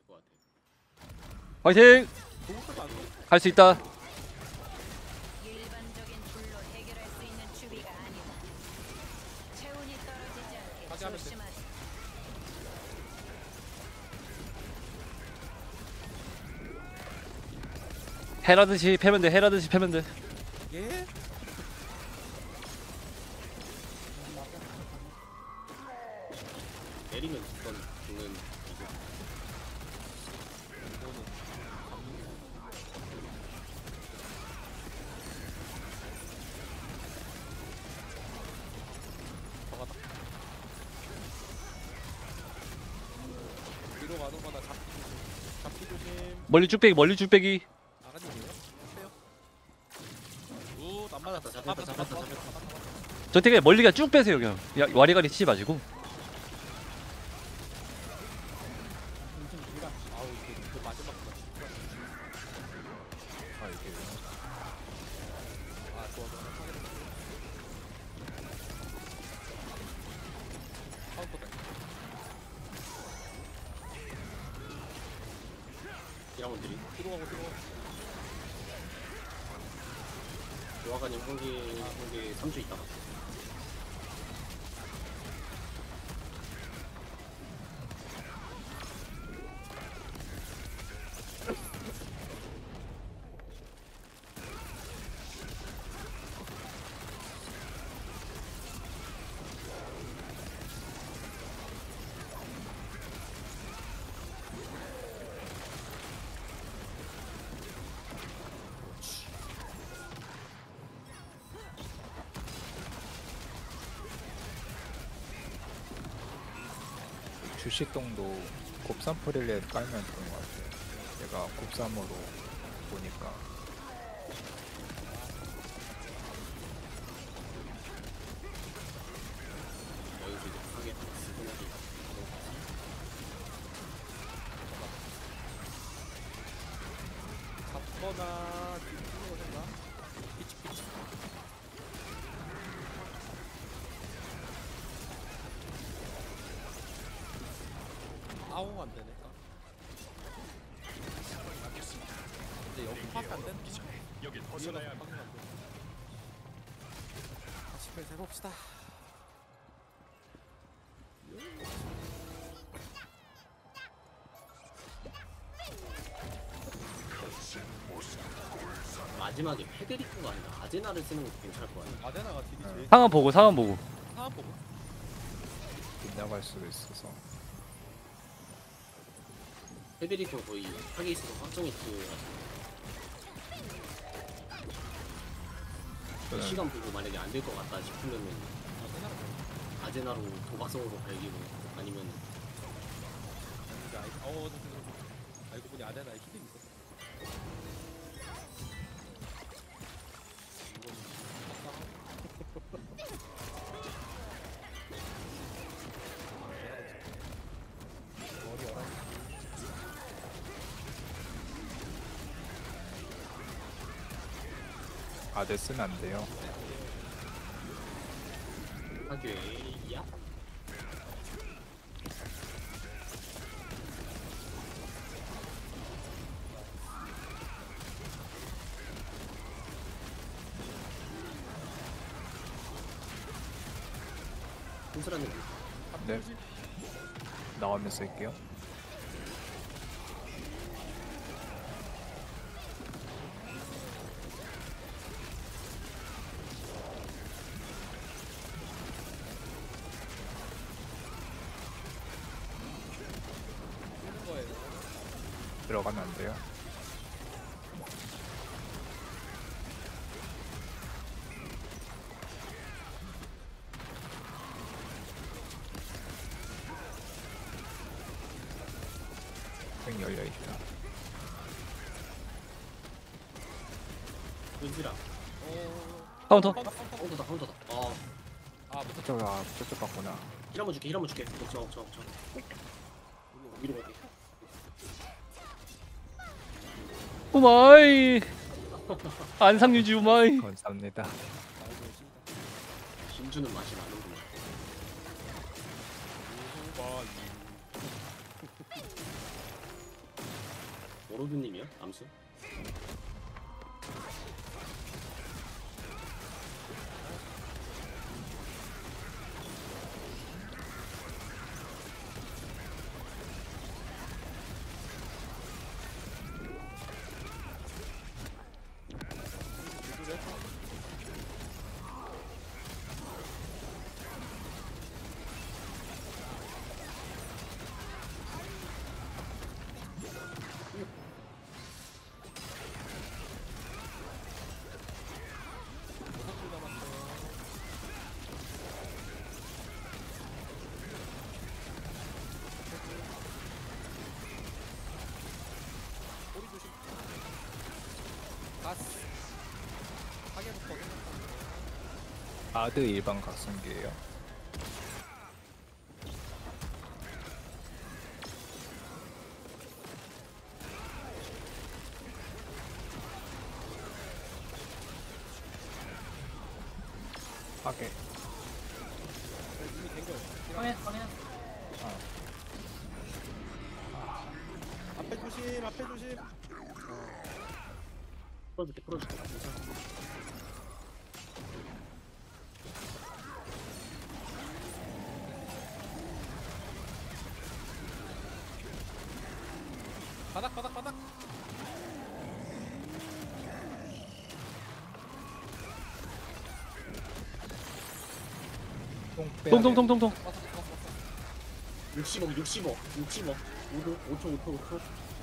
것 같아. 화이팅! 할 수 있다. 일반적인 불로 해결할 수 있는 추비가 아니다. 체온이 떨어지지 않게 조심하자. 해라듯이 패면 돼. 해라듯이 패면 돼. 예? 내리면 죽던 죽는 이거. 위로 가는 거나 잡기 조심. 멀리 쭉 빼기. 멀리 쭉 빼기. 아가님이요? 빼요. 안 맞았다. 잡혔다. 저 되게 멀리가 쭉 빼세요 그냥. 야, 와리가리 치지 마시고. 아우 이게 마지막 거. 아 이게. 아 좋아. 카운터다. 이라운드리. 들어가고. 요아가님 홍기 3주 있다가. 주식동도 곱삼 프릴렛 깔면 좋은 것 같아요. 얘가 곱삼으로 보니까. 여기서 이제 하게 스포너지. 잡거나 뒤로 오는가? 피치. 아웅 안 되니까. 이제 여기밖에 안 되는 여기 벗어나야 합니다. 다시 벨 해봅시다. 마지막에 페데리코가 아니라 아제나를 쓰는 것도 괜찮을 것 같아. 아데나가 딜이 제일 상황 보고. 상황 보고. 빗나갈 수도 있어서. 페데리코 거의 타겟 있어서 확정했고 저는 시간 보고 만약에 안 될 것 같다 싶으면은 아제나로 도박성으로 갈기고 아니면 알고 보니 아데나에 힐이 있었어. 아데 쓰면 안 돼요. 하교야. 혼술하는 네. 나오면 쓸게요. 거예요. 들어가면 안 돼요. 생 열려 있다. 은지랑 카운터. 카운터다. 저쪽 갔구나. 힐 한번 줄게. 저. 위로 갈게. 오마이. 안상유지 오마이. 감사합니다. 힘주는 맛이 나는구나. 워로드님이요? 암수? 꼬리 조심. 가스. 하계부터. 아드 일반 각성기예요. 하게. 이미 된 거예요. 확인. 앞에 조심, 앞에 조심. 풀어줄게. 괜찮아. 바닥. 똥 빼야 돼. 통통통통통. 65. 5초.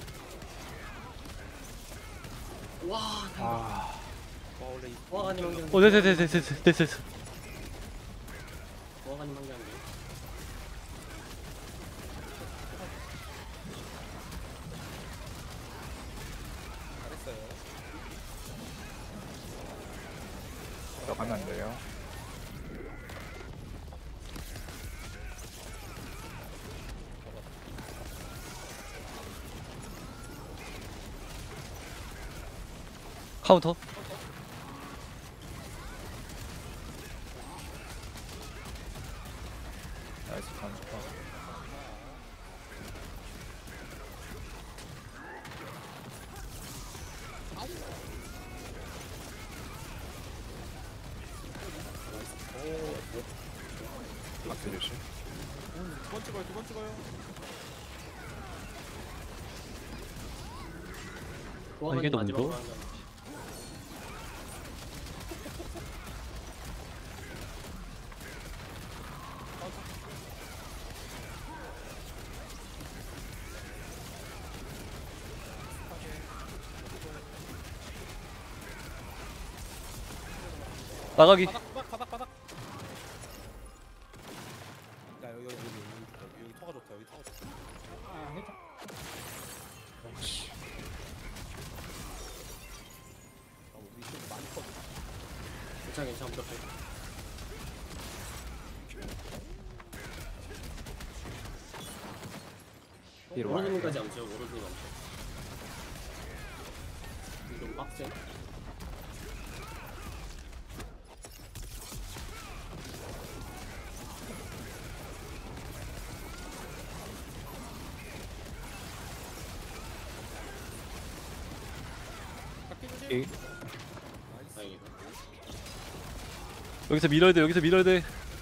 와, 아, 와 원래 이 보아가님 한 개. 됐어. 보아가님 한 개. 잘했어요. 들어가면 안 돼요. 카운터. 나이스 카운터. 앞에 조심. 두 번 찍어요. 이게 보아가님 너무 마지막으로 무서워? 한 개. 나가기. 바닥. 야 여기 터가 좋다. 여기 터가 좋다. 우리 이쪽도 많이 커. 괜찮아. 무섭게. 뒤로 와요. 워로드님까지 암수요. 워로드님 암수. 좀 빡세. 바퀴 조심. 이 나이스. 다행이다. 여기서 밀어야 돼.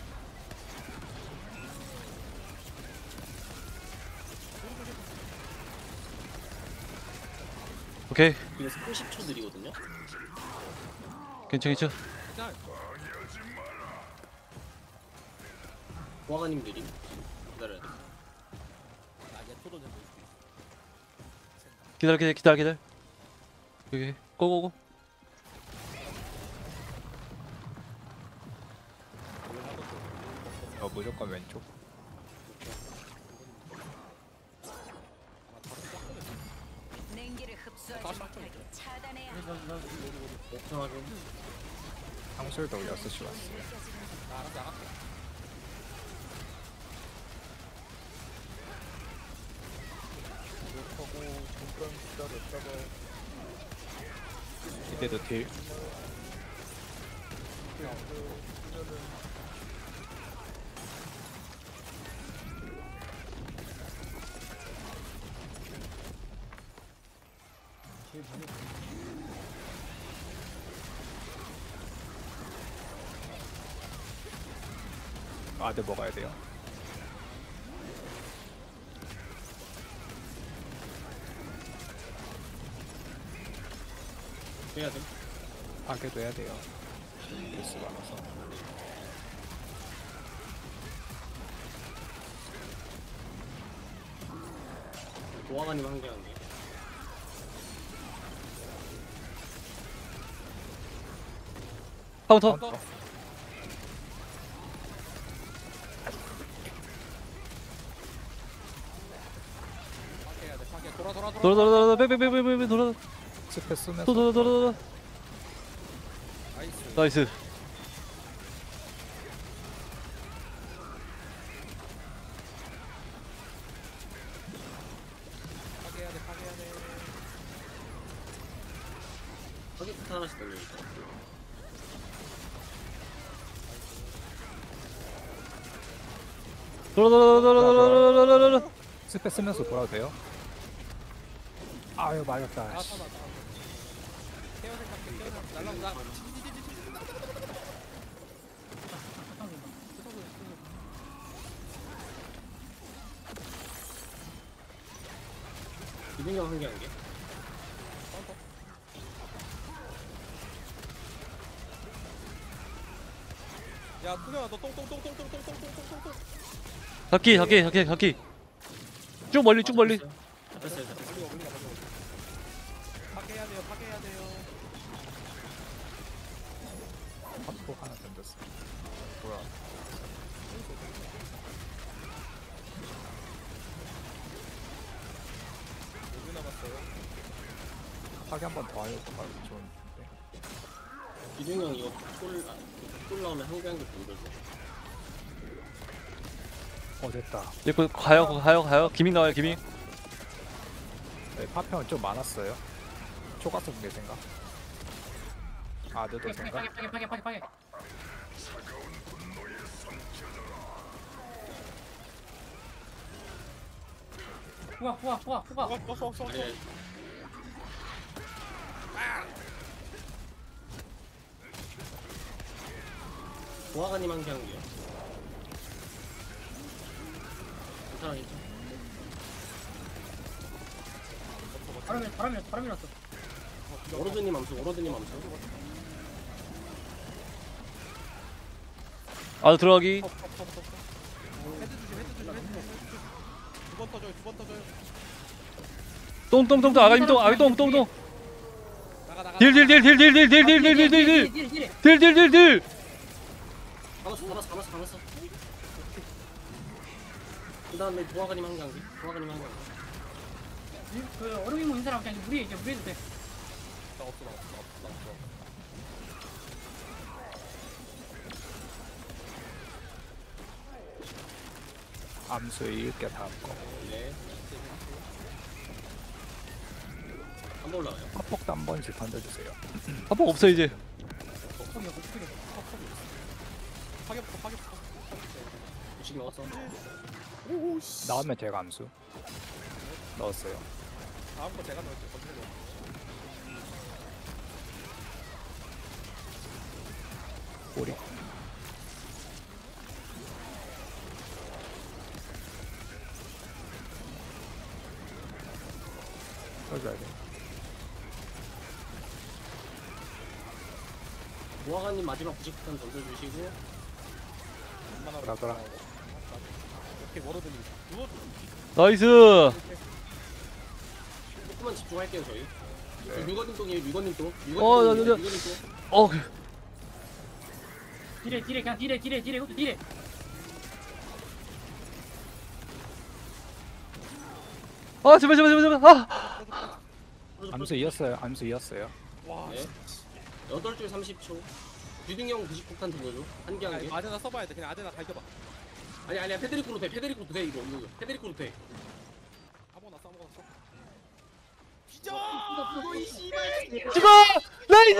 오케이. 이거 30초 느리거든요. 괜찮. 자, 보아가님 느림. 기다려야 돼. 나얘 토도 좀 기다려. 여기 고고고. 무조건 왼쪽. 냉기를 흡수하지 못하게 차단해야 한다. 걱정하게. 상술도 6시 왔어요. 알아서 나갈게. 이때도 딜. 아드 먹어야 돼요. 해야 돼. 아게도 해야 돼요. 뉴스 많아서. 도화가님 한 개 한 개. 카운터. 파괴해야 돼. 파괴. 돌아. 돌아 빼빼빼빼빼 돌아. 스페 쓰면서 돌아. 나이스. 나이스. 파괴해야 돼. 파괴해야 돼. 파괴부터 하나씩 돌려야겠다. 돌아. 스페 쓰면서 돌아도 돼요? 아유 맞았다. 아, 씨. 타봐. 케어 생각해. 케어 생각. 날라온다. 기둥형 한 개 한 개. 야, 투명아, 너 똥똥똥똥똥똥똥똥똥똥똥. 잡기. 쭉 멀리. 잡혔어요. 멀리가. 파괴해야 돼요. 파괴해야 돼요. 팝포 하나 던졌어. 뭐야? 5분 남았어요. 파괴 한 번 더 하려고 바로 좋은데. 기둥형 이거 꿀 나오면 한 개 한 개 돌려줘. 됐다. 이거 가요. 기믹 나와요 기믹. 네, 파편은 좀 많았어요. 초가스 분계 생각. 아드도 생각. 파괴. 후각. 아니, 도화가님 한 개 한 개요. 괜찮아. 바람이 났어. 오로드님 암수. 아 들어가기. 헤드 주심. 두 번 터져요. 똥 아가님 똥. 나가. 딜. 감았어. 그 다음에 도화가님 한 개 한 개. 그 얼음이 모인 사람 그냥 무리해도 돼. 나 없어. 암수 읽게 다음 거. 네. 한번 올라가요. 팝폭도 한 번씩 던져주세요. 한번 없어 이제. 파괴부터. 유식 먹었어. 나오면 제가 암수 넣었어요. 다음 거 제가 넣을게요. 건드려. 꼬리. 써줘야 돼. 도화가님 마지막 90턴 던져주시고. 얼마나 그라. 오케이, 워로드님. 나이스. 조금만 집중할게요 저희. 네. 유건님 똥이에요. 유건님 똥. 어. 딜에 후드 딜에. 아 제발. 아. 암수 이었어요. 와, 네. 8줄 30초. 유등형 90폭탄 던져줘. 한 개 한 개. 아데나 써봐야 돼. 그냥 아데나 갈겨봐. 아니야 페데리코로 돼. 이거. 페데리코로 돼. 아무거나 써. 찍어. 나이스.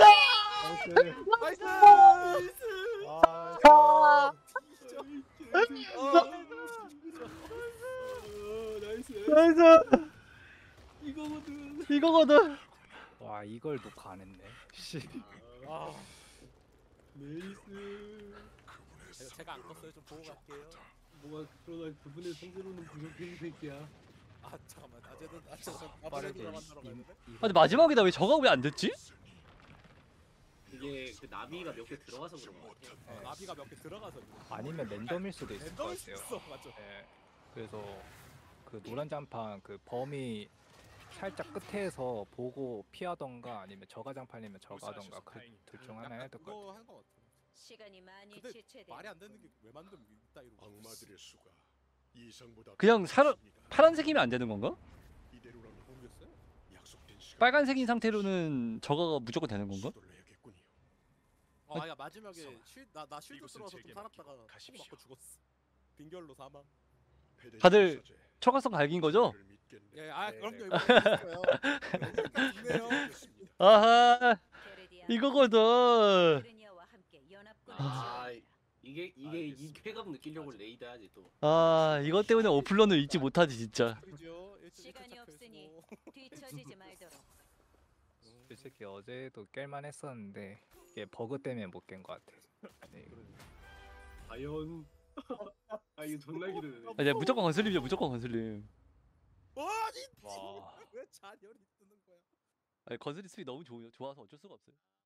나이스. 이거거든. 아 이걸 녹화 안 했네. 씨. 아, 아, 메이스. 제가 안 껐어요. 좀 보고 갈게요. 뭐가 그러다 그분의 성대로는 부족해 새끼야. 아 잠깐만. 저 빠르게 아브레드로 만나러 가야 되네. 아 근데 마지막이다 왜 저가 왜 안 됐지? 이게 그 나비가 몇 개 들어가서 그런 거 같아. 나비가 몇 개 들어가서 그래. 아니면 랜덤일 수도 있을 것 랜덤일 수 같아요. 있어. 맞죠. 예. 그래서 그 노란 장판 그 범위 살짝 끝에서 보고 피하던가 아니면 저가장판이면 저가던가 그 둘 중 하나 해야 될 것 같아요. 그거 한거 같아. 시간이 많이 근데 지체돼. 말이 안 되는 게 왜 만든 따위로. 악마들의 수가 이상보다 그냥 많습니다. 파란색이면 안 되는 건가? 이대로라면 모르겠어요. 약속된 시간 빨간색인 상태로는 저거가 무조건 되는 건가? 서둘러야겠군요. 야 마지막에 나 쉴드 이곳은 들어서 좀 제게 살았다가 맡기고 총 가십시오. 맞고 죽었어. 빈결로 사망. 다들 초가성 갈긴 거죠? 예, 아 네, 그럼요. 네. 이거 있어요. 좋네요. 아하 게르디아 이거거든. 게르니아와 함께 연합군을 아, 지원한다. 이게 이 쾌감 느끼려고 레이드 해야지 또. 아 이것 때문에 오플런을 잊지 못하지 진짜. 그죠? 시간이 없으니 뒤처지지 말도록. 솔직히 어제도 깰만 했었는데 이게 버그 때문에 못 깬 것 같아. 네. 과연. 아 이거 존나 기대되네. 아, 내가 무조건 건슬림이야 무조건 건슬림. 와, 와. 왜 잔열이 뜨는 거야? 아니, 건슬림 스피 너무 좋아서 어쩔 수가 없어요.